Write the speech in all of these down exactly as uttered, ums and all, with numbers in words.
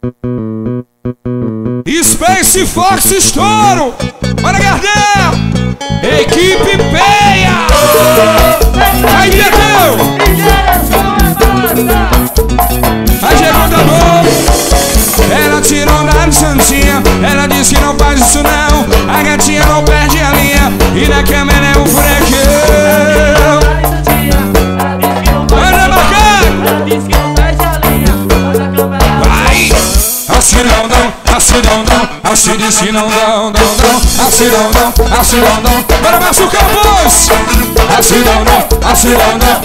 Space Fox estouro. Bora, Gardel. Equipe Peia. Aí, Dedeu. A segunda mão. Ela tirou da santinha. Ela disse que não faz isso não. A gatinha não perde a linha. E na câmera é um furacão. Anda bacana. Vai. Assim não, não. Assim não, não. Assim disse não, não, não, não. Assim não, não. Assim não, não. Bora, Márcio Campos. Assim não, não. Assim não, não.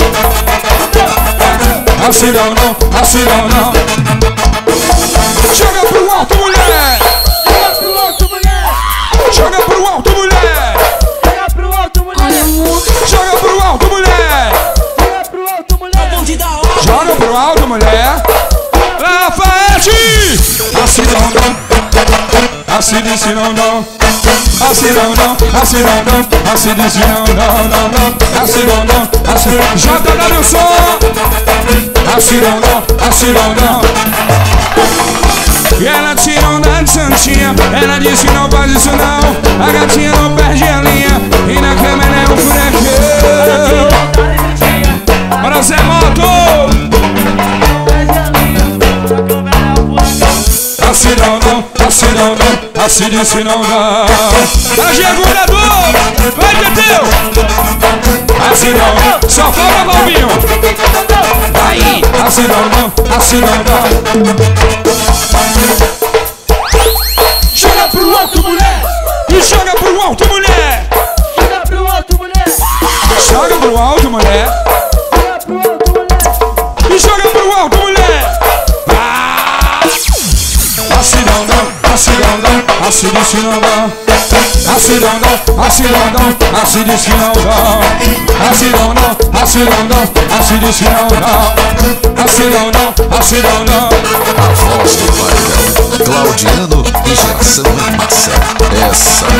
Assim não, não. Assim não, não. Joga pro alto, mulher! Joga pro alto, mulher! Joga pro alto, mulher! Joga pro alto, mulher! Joga pro alto, mulher! Joga pro alto, mulher! Joga pro alto, mulher! Lafayette! Assim não, não. Assim disse não, não. Assim não, não. Assim não, não. Assim disse não, não, não, não. Assim não, não. Assim não. J W Som! Assim não, não. Assim não, não. E ela tirou da santinha. Ela disse que não faz isso não. A gatinha não perde a linha. E na câmera é um furacão. Bora, Zé Moto! Assim não, não, assim não, não. Assim disse não, não. A Gegurador! Vai, Teteu! Assim não, não. Só falta Balbinho. Vai! Assim não, não. Assim não, não. Joga pro alto, mulher! E joga pro alto, mulher! Joga pro alto, mulher! Joga pro alto, mulher! Joga pro alto, mulher! E joga pro alto, mulher! Ah! Assim não, não, assim não, não, assim disse não, não. Assim não, não, assim não, não, assim disse não, não. Assim não, não, assim não, não, assim disse não, não. Assim não, não, assim não, não. A voz do paredão, Claudiano e Geração em Massa. Essa